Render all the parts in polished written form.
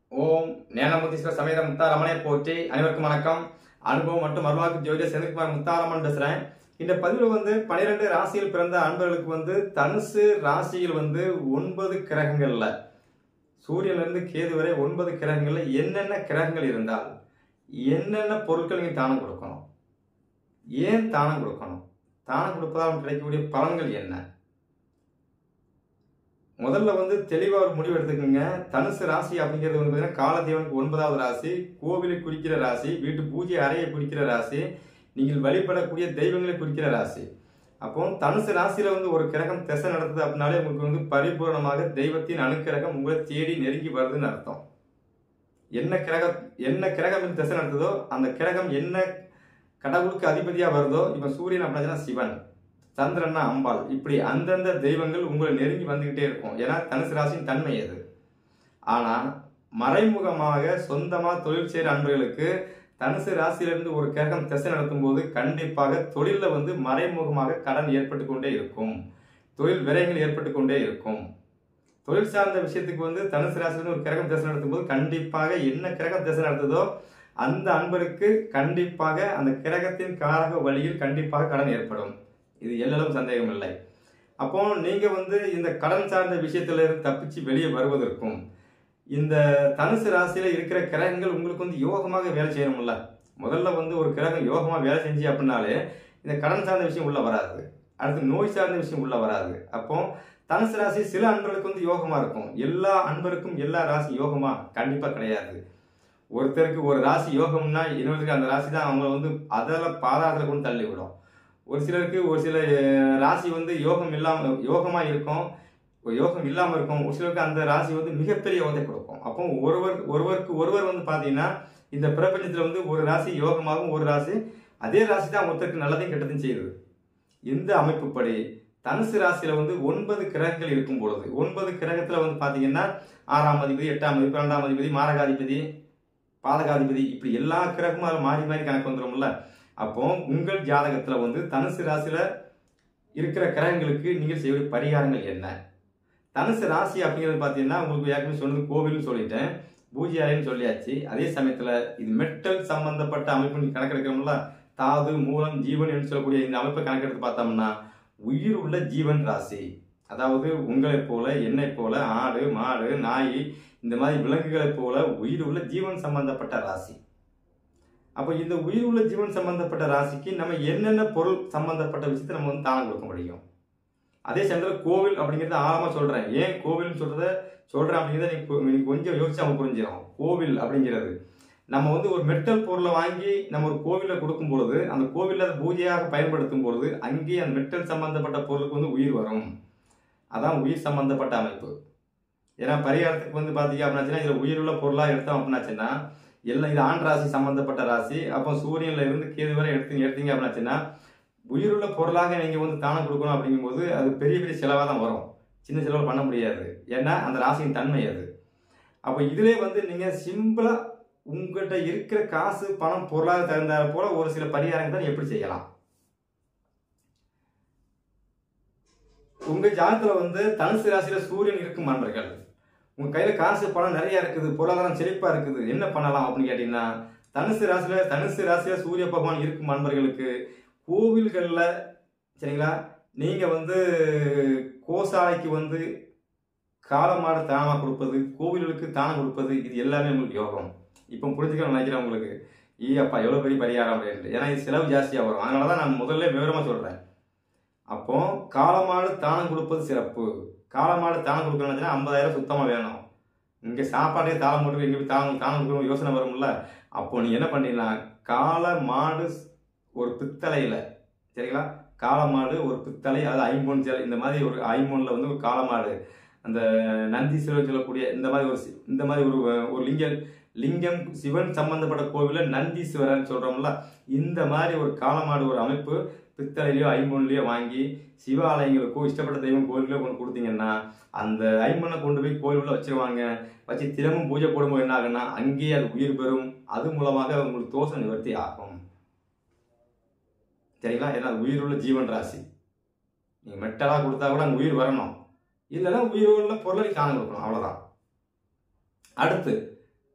ஓம் ஞானமுத்தீஸ்வர சமேத முத்தாரமனை போற்றி. அனைவருக்கும் வணக்கம். அனுபவம் மற்றும் அருள்வாக்கு ஜோதிடர் செந்தில்குமார் முத்தாரமன் பேசுறேன். இந்த பதிவு 12 ராசியில் பிறந்த அன்பர்களுக்கு தனுசு ராசியில் 9 கிரகங்கள்ல சூரியன்ல இருந்து கேது வரை 9 கிரகங்கள்ல என்னென்ன கிரகங்கள் இருந்தால் என்னென்ன பொருட்கள் நீங்க தானம் கொடுக்கணும், ஏன் தானம் கொடுக்கணும், தானம் கொடுப்பதால் கிடைக்கக்கூடிய பலன்கள் என்ன, முதல்ல தெளிவா ஒரு முடிவு எடுத்துக்கோங்க. தனுசு ராசி அப்படிங்கிறது காலதேவனுக்கு 9வது ராசி, கோவிலை குறிக்கிற ராசி, வீட்டு பூஜை அறையை குறிக்கிற ராசி, நீங்கள் வழிபடக்கூடிய தெய்வங்களை குறிக்கிற ராசி. அப்போ தனுசு ராசியில ஒரு கிரகம் திசை நடத்துது அப்படின்னாலே உங்களுக்கு பரிபூர்ணமாக தெய்வத்தின் அணுக்கிரகம் உங்களை தேடி நெருங்கி வருதுன்னு அர்த்தம். என்ன கிரகம் திசை நடத்துதோ அந்த கிரகம் என்ன கடவுளுக்கு அதிபதியா வருதோ, இப்ப சூரியன் அப்படின்னா சிவன், சந்திரன்னா அம்பாள், இப்படி அந்தந்த தெய்வங்கள் உங்களை நெருங்கி வந்துகிட்டே இருக்கும். ஏன்னா தனுசு ராசியின் தன்மை அது. ஆனா மறைமுகமாக சொந்தமா தொழில் செய்யற அன்பர்களுக்கு தனுசு ராசியிலிருந்து ஒரு கிரகம் திசை நடத்தும் போது கண்டிப்பாக தொழில மறைமுகமாக கடன் ஏற்பட்டு கொண்டே இருக்கும், தொழில் விரயங்கள் ஏற்பட்டு கொண்டே இருக்கும். தொழில் சார்ந்த விஷயத்துக்கு தனுசு ராசியிலிருந்து ஒரு கிரகம் திசை நடத்தும் போது கண்டிப்பாக என்ன கிரகம் திசை நடத்துதோ அந்த அன்பருக்கு கண்டிப்பாக அந்த கிரகத்தின் காரக வழியில் கண்டிப்பாக கடன் ஏற்படும். இது எல்லளவும் சந்தேகம் இல்லை. அப்போ நீங்க இந்த கடன் சார்ந்த விஷயத்துல இருந்து தப்பிச்சு வெளியே வருவதற்கும் இந்த தனுசு ராசியில இருக்கிற கிரகங்கள் உங்களுக்கு யோகமாக வேலை செய்யணும்ல. முதல்ல ஒரு கிரகம் யோகமா வேலை செஞ்சு அப்படின்னாலே இந்த கடன் சார்ந்த விஷயம் உள்ள வராது, அடுத்து நோய் சார்ந்த விஷயம் உள்ள வராது. அப்போ தனுசு ராசி சில அன்பர்களுக்கு யோகமா இருக்கும். எல்லா அன்பருக்கும் எல்லா ராசி யோகமா கண்டிப்பா கிடையாது. ஒருத்தருக்கு ஒரு ராசி யோகம்னா இன்னொருத்தருக்கு அந்த ராசி தான் அவங்களை அதில் பாதாளத்துல கொண்டு தள்ளி விடும். ஒரு சிலருக்கு ஒரு சில ராசி யோகமா இருக்கும், யோகம் இல்லாம இருக்கும். ஒரு சிலருக்கு அந்த ராசி மிகப்பெரிய யோகத்தை கொடுக்கும். அப்போ ஒருவருக்கு ஒருவர் பாத்தீங்கன்னா இந்த பிரபஞ்சத்துல ஒரு ராசி யோகமாகவும் ஒரு ராசி அதே ராசி தான் ஒருத்தருக்கு நல்லதையும் கெட்டதையும் செய்யுது. இந்த அமைப்புப்படி தனுசு ராசியில 9 கிரகங்கள் இருக்கும் பொழுது 9 கிரகத்துல பாத்தீங்கன்னா 6ஆம் அதிபதி, 8ஆம் அதிபதி, 12ஆம் அதிபதி, மாரகாதிபதி, பாதகாதிபதி, இப்படி எல்லா கிரகமும் அதில் மாறி மாறி கணக்கு வந்துடும்ல. அப்போ உங்கள் ஜாதகத்துல தனுசு ராசியில இருக்கிற கிரகங்களுக்கு நீங்கள் செய்யக்கூடிய பரிகாரங்கள் என்ன? தனுசு ராசி அப்படிங்கிறது பாத்தீங்கன்னா உங்களுக்கு ஏற்கனவே சொன்னது கோவில்னு சொல்லிட்டேன், பூஜை அறைன்னு சொல்லியாச்சு. அதே சமயத்துல இது மெட்டல் சம்பந்தப்பட்ட அமைப்பு கணக்கெடுக்கிறோம்ல, தாது மூலம் ஜீவன் என்று சொல்லக்கூடிய இந்த அமைப்பை கணக்கெடுத்து பார்த்தோம்னா உயிர் உள்ள ஜீவன் ராசி, அதாவது உங்களைப் போல என்னை போல ஆடு மாடு நாய் இந்த மாதிரி விலங்குகளைப் போல உயிர் உள்ள ஜீவன் சம்பந்தப்பட்ட ராசி. அப்போ இந்த உயிர் உள்ள ஜீவன் சம்பந்தப்பட்ட ராசிக்கு நம்ம என்னென்ன பொருள் சம்பந்தப்பட்ட விஷயத்தை நம்ம தானம் கொடுக்க முடியும். அதே சமயத்தில் கோவில் அப்படிங்கிறத ஆழமா சொல்றேன். ஏன் கோவில் சொல்றேன் அப்படிங்கிறத நீங்க கொஞ்சம் யோசிச்சு அவங்க புரிஞ்சிடும். கோவில் அப்படிங்கிறது நம்ம ஒரு மெட்டல் பொருளை வாங்கி நம்ம ஒரு கோவில கொடுக்கும் பொழுது அந்த கோவில பூஜையாக பயன்படுத்தும் பொழுது அங்கேயே அந்த மெட்டல் சம்பந்தப்பட்ட பொருளுக்கு உயிர் வரும். அதான் உயிர் சம்பந்தப்பட்ட அமைப்பு. ஏன்னா பரிகாரத்துக்கு பாத்தீங்க அப்படின்னாச்சுன்னா இதுல உயிர் உள்ள பொருளா எடுத்தோம் அப்படின்னாச்சுன்னா எல்லாம் இது ஆண் ராசி சம்பந்தப்பட்ட ராசி. அப்போ சூரியன்ல இருந்து கேது வரை எடுத்தீங்க அப்படின்னாச்சுன்னா உயிருள்ள பொருளாக நீங்க தானம் கொடுக்கணும் அப்படிங்கும்போது அது பெரிய பெரிய செலவாக தான் வரும், சின்ன செலவு பண்ண முடியாது. ஏன்னா அந்த ராசியின் தன்மை அது. அப்போ இதுல நீங்க சிம்பிளா உங்கள்கிட்ட இருக்கிற காசு பணம் பொருளாக தகுந்தால போல ஒரு சில பரிகாரங்கள் எப்படி செய்யலாம். உங்க ஜாதகத்துல தனுசு ராசியில சூரியன் இருக்கும் அன்பர்கள், உங்க கையில காசு பணம் நிறைய இருக்குது, பொருளாதாரம் செழிப்பா இருக்குது, என்ன பண்ணலாம் அப்படின்னு கேட்டீங்கன்னா தனுசு ராசியில சூரிய பகவான் இருக்கும் அன்பர்களுக்கு கோவில்கள்ல சரிங்களா, நீங்க கோசாலைக்கு காலமாட தானமா கொடுப்பது, கோவில்களுக்கு தானம் கொடுப்பது, இது எல்லாமே உங்களுக்கு யோகம். இப்போ புரிஞ்சுக்கணும்னு நினைக்கிறேன் உங்களுக்கு. அப்பா எவ்வளவு பெரிய பரிகாரம் அப்படின்ட்டு. ஏன்னா இது செலவு ஜாஸ்தியா வரும், அதனாலதான் நான் முதல்ல விவரமா சொல்றேன். அப்போ காலமாடு தானம் கொடுப்பது சிறப்பு. காலமாடு தானம் கொடுக்கணும்னா 50,000 சுத்தமா வேணும். இங்க சாப்பாடே தாளம் போட்டு எங்க போய் தானம் கொடுக்கணும் யோசனை வரும்ல. அப்போ நீ என்ன பண்ணீங்கன்னா கால மாடு ஒரு பித்தளையில சரிங்களா, காலமாடு ஒரு பித்தளை, அது 5 சிலை, இந்த மாதிரி ஒரு 5 ஒரு காலமாடு, அந்த நந்தீஸ்வரர் சொல்லக்கூடிய இந்த மாதிரி ஒரு லிங்கம் சிவன் சம்பந்தப்பட்ட கோவில நந்தீஸ்வரர் சொல்றோம்ல, இந்த மாதிரி ஒரு காலமாடு ஒரு அமைப்பு பித்தளையிலயோ 5 வாங்கி சிவாலயங்களுக்கோ இஷ்டப்பட்ட தெய்வம் கோயிலுக்கோ கொண்டு கொடுத்தீங்கன்னா அந்த 5 கொண்டு போய் கோயிலுள்ள வச்சிருவாங்க. வச்சு தினமும் பூஜை போடும்போது என்ன ஆகுன்னா அங்கேயே அது உயிர் பெறும். அது மூலமாக உங்களுக்கு தோஷம் நிவர்த்தி ஆகும். சரிங்களா? ஏன்னா உயிர் உள்ள ஜீவன் ராசி. நீங்க மெட்டலா கொடுத்தா கூட அங்க உயிர் வரணும், இல்லைன்னா உயிர் உள்ள பொருளை தானம் கொடுக்கணும், அவ்வளவுதான். அடுத்து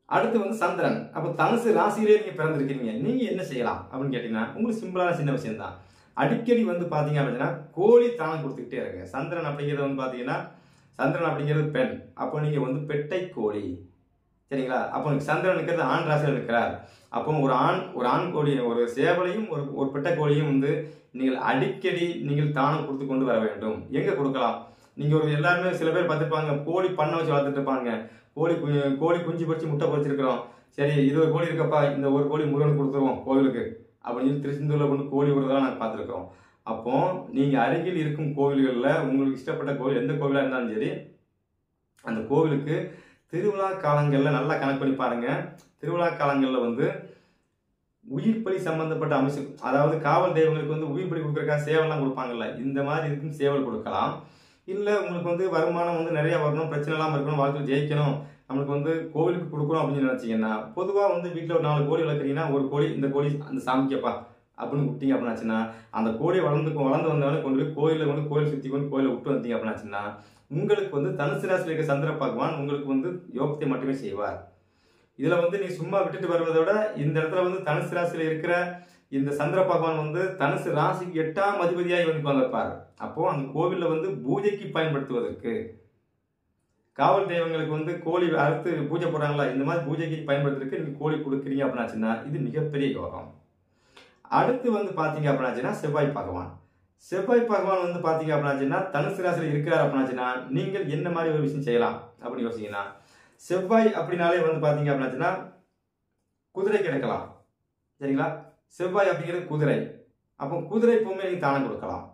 அடுத்து வந்து சந்திரன். அப்போ தனுசு ராசியிலே நீங்க பிறந்திருக்கீங்க, நீங்க என்ன செய்யலாம் அப்படின்னு கேட்டீங்கன்னா, உங்களுக்கு சிம்பிளான சின்ன விஷயம் தான். அடிக்கடி வந்து பாத்தீங்க அப்படின்னா கோழி தானம் கொடுத்துக்கிட்டே இருங்க. சந்திரன் அப்படிங்கிறது வந்து பாத்தீங்கன்னா, சந்திரன் அப்படிங்கிறது பெண். அப்போ நீங்க வந்து பெட்டை கோழி, சரிங்களா? அப்போ சந்திரன் இருக்கிறது ஆண் ராசியில் இருக்கிறார். அப்போ ஒரு ஆண் கோழி, ஒரு சேவலையும் ஒரு பெட்டை கோழியும் வந்து நீங்கள் அடிக்கடி நீங்கள் தானம் கொடுத்து கொண்டு வர வேண்டும். எங்க கொடுக்கலாம்? நீங்க ஒரு எல்லாருமே சில பேர் பார்த்துருப்பாங்க, கோழி பண்ணை வச்சு வளர்த்துட்டு இருப்பாங்க. கோழி குஞ்சு பொறிச்சு முட்டை பொறிச்சிருக்கிறோம், சரி இது ஒரு கோழி இருக்கப்பா, இந்த ஒரு கோழி முருகனுக்கு கொடுத்துருவோம் கோவிலுக்கு அப்படின்னு சொல்லி திருச்செந்தூர்ல கொண்டு கோழி விடுறதெல்லாம் நாங்கள் பார்த்துருக்கோம். அப்போ நீங்க அருகில் இருக்கும் கோவில்களில் உங்களுக்கு இஷ்டப்பட்ட கோவில் எந்த கோவிலா இருந்தாலும் சரி, அந்த கோவிலுக்கு திருவிழா காலங்களில் நல்லா கணக்கு பண்ணி பாருங்க. திருவிழா காலங்களில் வந்து உயிர் பலி சம்பந்தப்பட்ட அம்சம், அதாவது காவல் தெய்வங்களுக்கு வந்து உயிர் பலி கொடுக்குறக்காக சேவல்லாம் கொடுப்பாங்கல்ல, இந்த மாதிரி இருக்கும் சேவல் கொடுக்கலாம். இல்லை உங்களுக்கு வந்து வருமானம் வந்து நிறைய வரணும், பிரச்சனை இல்லாமல் இருக்கணும், வாழ்க்கையில் ஜெயிக்கணும், நம்மளுக்கு வந்து கோவிலுக்கு கொடுக்கணும் அப்படின்னு நினைச்சீங்கன்னா, பொதுவாக வந்து வீட்டில் ஒரு 4 கோழி வளர்க்குறீங்கன்னா, ஒரு கோழி இந்த கோழி அந்த சாமிக்கப்பா அப்படின்னு விட்டீங்க அப்படின்னாச்சுன்னா, அந்த கோழி வளர்ந்து வந்தவொடனே கொண்டு போய் கோயிலில் வந்து கோயில் சுற்றி கொண்டு கோயிலை விட்டு வந்தீங்க அப்படின்னாச்சுன்னா, உங்களுக்கு வந்து தனுசு ராசியில் இருக்க சந்திர பகவான் உங்களுக்கு வந்து யோகத்தை மட்டுமே செய்வார். இதுல வந்து நீ சும்மா விட்டுட்டு வருவதை விட, இந்த இடத்துல வந்து தனுசு ராசியில இருக்கிற இந்த சந்திர பகவான் வந்து தனுசு ராசிக்கு 8ஆம் அதிபதியாய் வந்து வந்திருப்பார். அப்போ அந்த கோவில்ல வந்து பூஜைக்கு பயன்படுத்துவதற்கு, காவல் தெய்வங்களுக்கு வந்து கோழி அறுத்து பூஜை போடுறாங்களா, இந்த மாதிரி பூஜைக்கு பயன்படுத்துறதுக்கு நீங்க கோழி கொடுக்குறீங்க அப்படின்னாச்சுன்னா இது மிகப்பெரிய யோகம். அடுத்து வந்து பாத்தீங்க அப்படின்னாச்சுன்னா செவ்வாய் பகவான். செவ்வாய் பகவான் வந்து பாத்தீங்க அப்படின்னாச்சுன்னா தனுசு ராசியில இருக்கிறார் அப்படின்னாச்சுன்னா நீங்கள் என்ன மாதிரி ஒரு விஷயம் செய்யலாம் அப்படின்னு யோசிச்சீங்கன்னா, செவ்வாய் அப்படின்னாலே வந்து பாத்தீங்க அப்படின்னாச்சுன்னா குதிரை கிடைக்கலாம், சரிங்களா? செவ்வாய் அப்படிங்கிறது குதிரை. அப்போ குதிரை பொம்மை நீங்க தானம் கொடுக்கலாம்.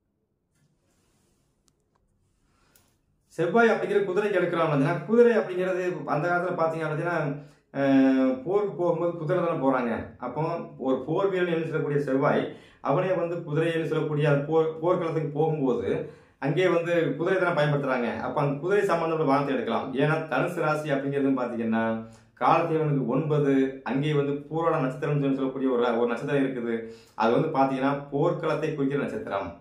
செவ்வாய் அப்படிங்கிற குதிரைக்கு எடுக்கலாம் அப்படின்னா, குதிரை அப்படிங்கிறது அந்த காலத்துல பாத்தீங்க அப்படின்னா போருக்கு போகும்போது குதிரை தானே போறாங்க. அப்போ ஒரு போர் வீரன் என்று சொல்லக்கூடிய செவ்வாய் அவனே வந்து குதிரைன்னு சொல்லக்கூடிய போர்க்களத்துக்கு போகும்போது அங்கே வந்து குதிரை தானே பயன்படுத்துறாங்க. அப்ப அந்த குதிரை சம்பந்தப்பட்ட வார்த்தை எடுக்கலாம். ஏன்னா தனுசு ராசி அப்படிங்கிறது பாத்தீங்கன்னா காலத்தேவனுக்கு 9, அங்கே வந்து பூராட நட்சத்திரம் சொல்லக்கூடிய ஒரு நட்சத்திரம் இருக்குது. அது வந்து பாத்தீங்கன்னா போர்க்களத்தை குறிக்கிற நட்சத்திரம்.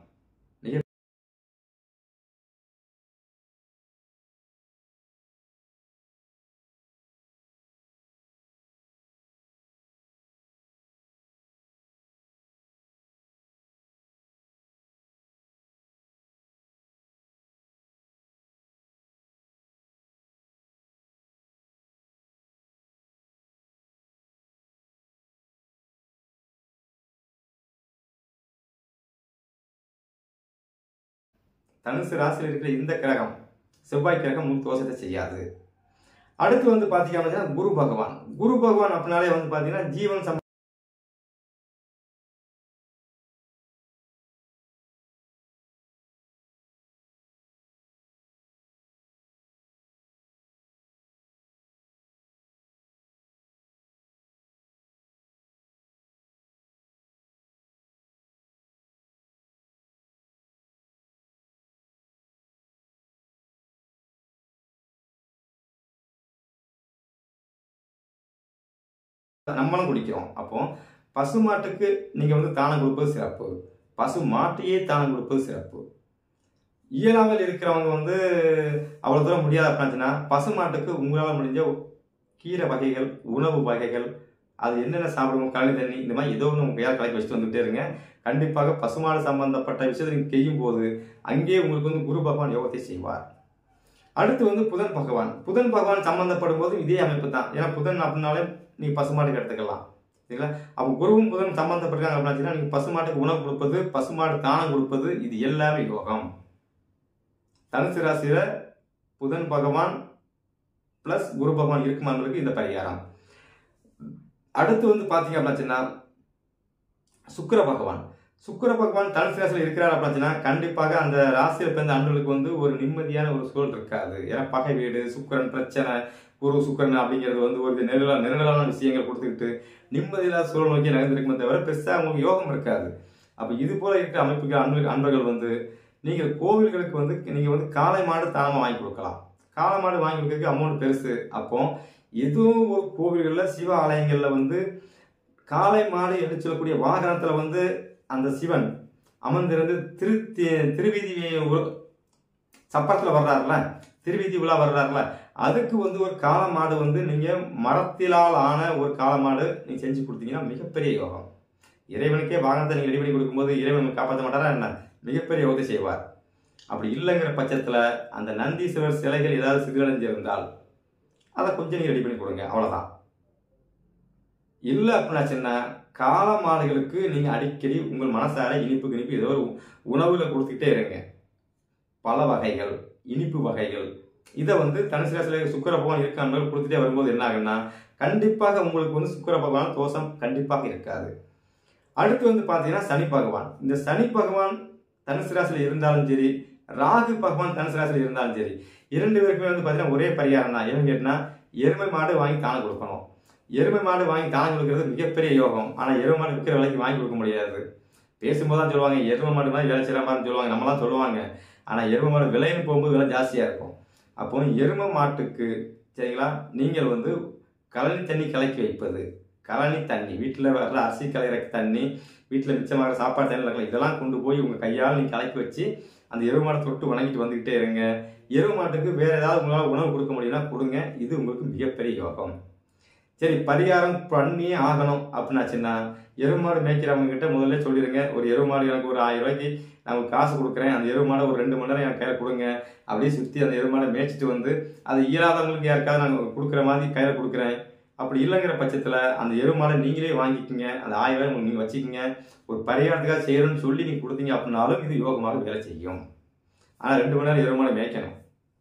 தனுசு ராசியில் இருக்கிற இந்த கிரகம் செவ்வாய் கிரகம் முன் தோஷத்தை செய்யாது. அடுத்து வந்து பாத்தீங்க அப்படின்னா குரு பகவான். குரு பகவான் அப்படின்னாலே வந்து பாத்தீங்கன்னா ஜீவன் நம்மளும் குடிக்கிறோம். அப்போ பசுமாட்டுக்கு நீங்க வந்து தானம் கொடுப்பது சிறப்பு, பசு மாட்டையே தானம் கொடுப்பது சிறப்பு. இயலாமல் இருக்கிறவங்க வந்து அவ்வளவு தூரம் முடியாது அப்படின்னா பசுமாட்டுக்கு உங்களால் முடிஞ்ச கீரை வகைகள், உணவு வகைகள், அது என்னென்ன சாப்பிடுவோம், கழனி தண்ணி, இந்த மாதிரி ஏதோ ஒன்று உங்க கையால் கலக்கி வச்சுட்டு வந்துட்டே இருங்க. கண்டிப்பாக பசுமாடு சம்பந்தப்பட்ட விஷயத்தை நீங்க செய்யும் போது அங்கே உங்களுக்கு வந்து குரு பகவான் யோகத்தை செய்வார். அடுத்து வந்து புதன் பகவான். புதன் பகவான் சம்பந்தப்படும் போது இதே அமைப்பு தான். ஏன்னா புதன் அப்படின்னாலே நீங்க பசுமாட்டுக்கு எடுத்துக்கலாம், சரிங்களா? அப்போ குருவும் புதன் சம்பந்தப்பட்டிருக்காங்க அப்படின்னா நீங்க பசுமாட்டுக்கு உணவு கொடுப்பது, பசுமாடு தானம் கொடுப்பது, இது எல்லாமே யோகம். தனுசு ராசியில புதன் பகவான் பிளஸ் குரு பகவான் இருக்குமானவர்களுக்கு இந்த பரிகாரம். அடுத்து வந்து பாத்தீங்க அப்படின்னா சுக்கிர பகவான். சுக்கிர பகவான் தனுசு ராசியில் இருக்கிறார் அப்படின்னா கண்டிப்பாக அந்த ராசியில் பிறந்த அன்பர்களுக்கு வந்து ஒரு நிம்மதியான ஒரு சூழல் இருக்காது. ஏன்னா பகை வீடு, சுக்கிரன் பிரச்சனை, குரு சுக்கிரன் அப்படிங்கிறது வந்து ஒரு நெருடலான விஷயங்கள் கொடுத்துக்கிட்டு நிம்மதியில்லாத சூழல் நோக்கி நகர்ந்திருக்குமே தவிர பெருசா அவங்களுக்கு யோகம் இருக்காது. அப்ப இது போல இருக்கிற அமைப்புக்கு அன்பர்கள் வந்து நீங்கள் கோவில்களுக்கு வந்து நீங்க வந்து காளை மாடு தானமா வாங்கி கொடுக்கலாம். காளை மாடு வாங்கி கொடுக்கறதுக்கு அமௌண்ட் பெருசு. அப்போ எதுவும் ஒரு கோவில்கள்ல சிவ ஆலயங்கள்ல வந்து காளை மாடு என்று சொல்லக்கூடிய வாகனத்துல வந்து அந்த சிவன் அமர்ந்திருந்து திருவீதி சப்பரத்துல வர்றாருல, திருவீதி உலா வர்றாருல, அதுக்கு வந்து ஒரு காளமாடு வந்து நீங்கள் மரத்திலால் ஆன ஒரு காளமாடு நீங்கள் செஞ்சு கொடுத்தீங்கன்னா மிகப்பெரிய யோகம். இறைவனுக்கே வாகனத்தை நீங்கள் ரெடி பண்ணி கொடுக்கும்போது இறைவன் காப்பாற்ற மாட்டாரா என்ன? மிகப்பெரிய யோகத்தை செய்வார். அப்படி இல்லைங்கிற பட்சத்தில் அந்த நந்தீஸ்வரர் சிலைகள் ஏதாவது சிறுகடைஞ்சிருந்தால் அதை கொஞ்சம் நீங்கள் ரெடி பண்ணி கொடுங்க, அவ்வளோதான். இல்லை அப்படின்னாச்சுன்னா காளமாடுகளுக்கு நீங்கள் அடிக்கடி உங்கள் மனசார இனிப்பு ஏதோ ஒரு உணவில் கொடுத்துக்கிட்டே இருங்க. பல வகைகள், இனிப்பு வகைகள். இதை வந்து தனுசு ராசியில் சுக்கிர பகவான் இருக்காங்க கொடுத்துட்டே வரும்போது என்ன ஆகுன்னா கண்டிப்பாக உங்களுக்கு வந்து சுக்கிர பகவான் தோஷம் கண்டிப்பாக இருக்காது. அடுத்து வந்து பார்த்தீங்கன்னா சனி பகவான். இந்த சனி பகவான் தனுசு ராசியில் இருந்தாலும் சரி, ராகு பகவான் தனுசு ராசியில் இருந்தாலும் சரி, 2 பேருக்குமே வந்து பார்த்தீங்கன்னா ஒரே பரிகாரம் தான். என்னன்னு கேட்டால் எருமை மாடு வாங்கி தானம் கொடுக்கணும். எருமை மாடு வாங்கி தானம் கொடுக்கறது மிகப்பெரிய யோகம். ஆனால் எருமை மாடு விற்கிற விலைக்கு வாங்கி கொடுக்க முடியாது. பேசும்போது தான் சொல்லுவாங்க எருமை மாடு மாதிரி வேலை செய்கிற மாதிரி சொல்லுவாங்க, நம்மளாம் சொல்லுவாங்க. ஆனால் எருமை மாடு விலைன்னு போகும்போது விலை ஜாஸ்தியாக இருக்கும். அப்போ எருமை மாட்டுக்கு சரிங்களா, நீங்கள் வந்து கழனி தண்ணி கலக்கி வைப்பது, கழனி தண்ணி வீட்டில் வர்ற அரிசி கலையிற தண்ணி, வீட்டில் மிச்சமாக சாப்பாடு தண்ணி இருக்கலாம், இதெல்லாம் கொண்டு போய் உங்கள் கையால் நீங்கள் கலக்கி வச்சு அந்த எருமை மாடை தொட்டு வணங்கிட்டு வந்துக்கிட்டே இருங்க. எருமை மாட்டுக்கு வேறு ஏதாவது உங்களால் உணவு கொடுக்க முடியும்னா கொடுங்க. இது உங்களுக்கு மிகப்பெரிய யோகம். சரி, பரிகாரம் பண்ணியே ஆகணும் அப்படின்னாச்சுன்னா எருமை மாடு மேய்க்கிறவங்க கிட்ட முதல்ல சொல்லிடுங்க, ஒரு எருமை மாடு எனக்கு ஒரு 1000 ரூபாய்க்கு நான் காசு கொடுக்குறேன், அந்த எருமை மாடை ஒரு 2 மணி நேரம் என் கையில் கொடுங்க. அப்படியே சுற்றி அந்த எருமை மாடை மேய்ச்சிட்டு வந்து அது இயலாதவங்களுக்கு யாருக்காவது நாங்கள் கொடுக்குற மாதிரி கையில் கொடுக்குறேன். அப்படி இல்லைங்கிற பட்சத்தில் அந்த எருமை மாடை நீங்களே வாங்கிக்கோங்க, அந்த 1000 ரூபாய் நீங்கள் வச்சுக்கோங்க. ஒரு பரிகாரத்துக்காக செய்யணும்னு சொல்லி நீங்கள் கொடுத்தீங்க அப்படின்னாலும் இது யோகமாக வேலை செய்யும். ஆனால் 2 மணி நேரம் எருமை மாடை மேய்க்கணும்.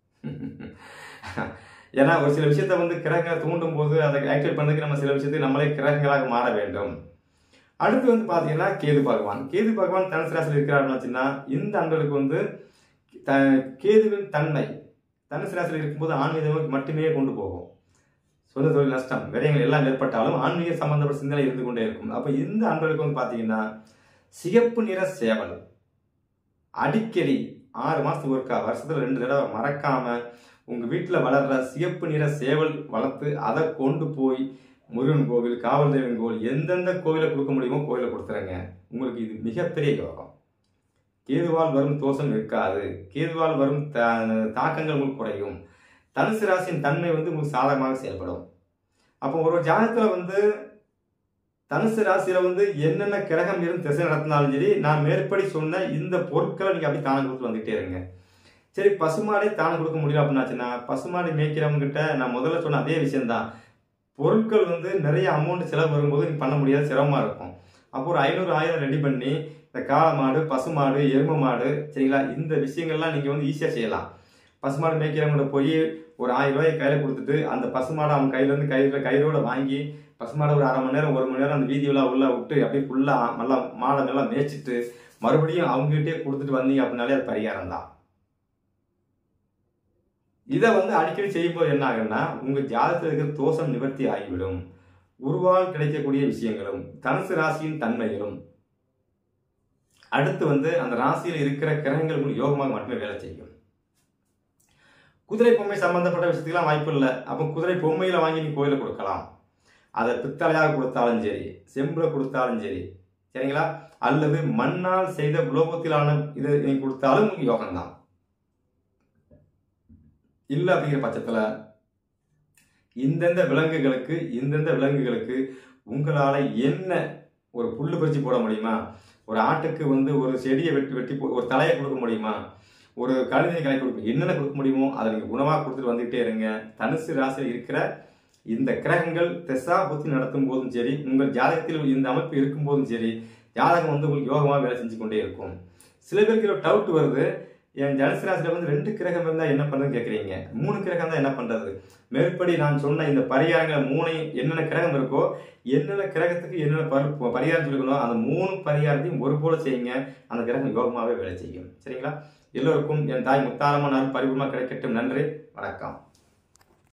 ஏன்னா ஒரு சில விஷயத்த வந்து கிரகங்களை தூண்டும் போது அதை ஆக்டிவேட் பண்ணதுக்கு நம்ம சில விஷயத்துக்கு நம்மளே கிரகங்களாக மாற வேண்டும். அடுத்து வந்து பார்த்தீங்கன்னா கேது பகவான். கேது பகவான் தனுசு ராசியில் இருக்கிறாருன்னு வச்சுன்னா இந்த அன்பர்களுக்கு வந்து கேதுவின் தன்மை தனுசு ராசியில் இருக்கும்போது ஆன்மீகம் மட்டுமே கொண்டு போகும். சொந்த தொழில் நஷ்டம், விரயங்கள் எல்லாம் ஏற்பட்டாலும் ஆன்மீக சம்பந்தப்பட்ட சிந்தனை இருந்து கொண்டே இருக்கும். அப்போ இந்த அன்பர்களுக்கு வந்து பார்த்தீங்கன்னா சிகப்பு நிற சேவல் அடிக்கடி 6 மாதத்துக்கு ஒருக்கா வருஷத்தில் 2 தடவை மறக்காம உங்கள் வீட்டில் வளர்கிற சிகப்பு நிற சேவல் வளர்த்து அதை கொண்டு போய் முருகன் கோவில், காவல் தெய்வம் கோவில், எந்தெந்த கோவிலை கொடுக்க முடியுமோ கோவிலை கொடுத்துருங்க. உங்களுக்கு இது மிகப்பெரிய யோகம். கேதுவால் வரும் தோஷம் இருக்காது. கேதுவால் வரும் தாக்கங்கள் உங்களுக்கு குறையும். தனுசு ராசியின் தன்மை வந்து உங்களுக்கு சாதகமாக செயல்படும். அப்போ ஒரு ஜாதகத்தில் வந்து தனுசு ராசியில் வந்து என்னென்ன கிரகம் இருந்து திசை நடத்தினாலும் சரி, நான் மேற்படி சொன்ன இந்த பொருட்களை நீங்கள் அப்படி தானம் கொடுத்து வந்துகிட்டே இருங்க. சரி, பசுமாடே தானம் கொடுக்க முடியல அப்படின்னாச்சுன்னா பசுமாடு மேய்க்கிறவங்க கிட்ட நான் முதல்ல சொன்ன அதே விஷயம்தான். பொருட்கள் வந்து நிறைய அமௌண்ட் செலவு வரும்போது நீங்கள் பண்ண முடியாது, சிரமமாக இருக்கும். அப்போ ஒரு 500 1000 ரெடி பண்ணி இந்த காளை மாடு, பசுமாடு, எருமை மாடு சரிங்களா, இந்த விஷயங்கள்லாம் நீங்கள் வந்து ஈஸியாக செய்யலாம். பசுமாடு மேய்க்கிறவங்கள்ட்ட போய் ஒரு 1000 ரூபாயை கையில் கொடுத்துட்டு அந்த பசுமாடை அவங்க கையிலேருந்து கயிறோட வாங்கி பசுமாடை ஒரு 1/2 மணி நேரம் 1 மணி நேரம் அந்த வீதியெல்லாம் உள்ள விட்டு அப்படியே ஃபுல்லாக நல்லா மாடை நல்லா மேய்ச்சிட்டு மறுபடியும் அவங்ககிட்டே கொடுத்துட்டு வந்தீங்க அப்படின்னாலே அது பரிகாரம் தான். இதை வந்து அடிக்கடி செய்யும்போது என்ன ஆகுன்னா உங்கள் ஜாதகத்தில் இருக்கிற தோஷம் நிவர்த்தி ஆகிவிடும். உருவால் கிடைக்கக்கூடிய விஷயங்களும் தனுசு ராசியின் தன்மைகளும் அடுத்து வந்து அந்த ராசியில் இருக்கிற கிரகங்கள் யோகமாக மட்டுமே வேலை செய்யும். குதிரை பொம்மை சம்பந்தப்பட்ட விஷயத்துக்கெல்லாம் வாய்ப்பு இல்லை. அப்போ குதிரை பொம்மையில வாங்கி நீ கோயில கொடுக்கலாம். அதை பித்தளையாக கொடுத்தாலும் சரி, செம்புல கொடுத்தாலும் சரி சரிங்களா, அல்லது மண்ணால் செய்த உலோகத்திலான இதை நீ கொடுத்தாலும் உங்களுக்கு யோகம்தான். இல்லை அப்படிங்கிற பட்சத்தில் இந்தந்த விலங்குகளுக்கு உங்களால் என்ன ஒரு புல்லு பறிச்சு போட முடியுமா, ஒரு ஆட்டுக்கு வந்து ஒரு செடியை வெட்டி ஒரு தலையை கொடுக்க முடியுமா, ஒரு கழுதையை கலை கொடுக்க என்னென்ன கொடுக்க முடியுமோ அதை நீங்கள் குணமாக கொடுத்துட்டு வந்துகிட்டே இருங்க. தனுசு ராசியில் இருக்கிற இந்த கிரகங்கள் திசா புத்தி நடத்தும் போதும் சரி, உங்கள் ஜாதகத்தில் இந்த அமைப்பு இருக்கும் போதும் சரி, ஜாதகம் வந்து உங்களுக்கு யோகமாக வேலை செஞ்சு கொண்டே இருக்கும். சில பேருக்கு ஒரு டவுட் வருது, என் தனுசு ராசியில் வந்து 2 கிரகம் இருந்தால் என்ன பண்ணுறதுன்னு கேட்குறீங்க, 3 கிரகம் தான் என்ன பண்ணுறது. மேற்படி நான் சொன்ன இந்த பரிகாரங்கள் 3 என்னென்ன கிரகம் இருக்கோ, என்னென்ன கிரகத்துக்கு என்னென்ன பரிகாரம் சொல்லிக்கணும், அந்த 3 பரிகாரத்தையும் ஒரு போல செய்யுங்க. அந்த கிரகம் யோகமாகவே வேலை செய்யும். சரிங்களா? எல்லோருக்கும் என் தாய் முத்தாரமான பரிபூர்ணமாக கிடைக்கட்டும். நன்றி, வணக்கம்.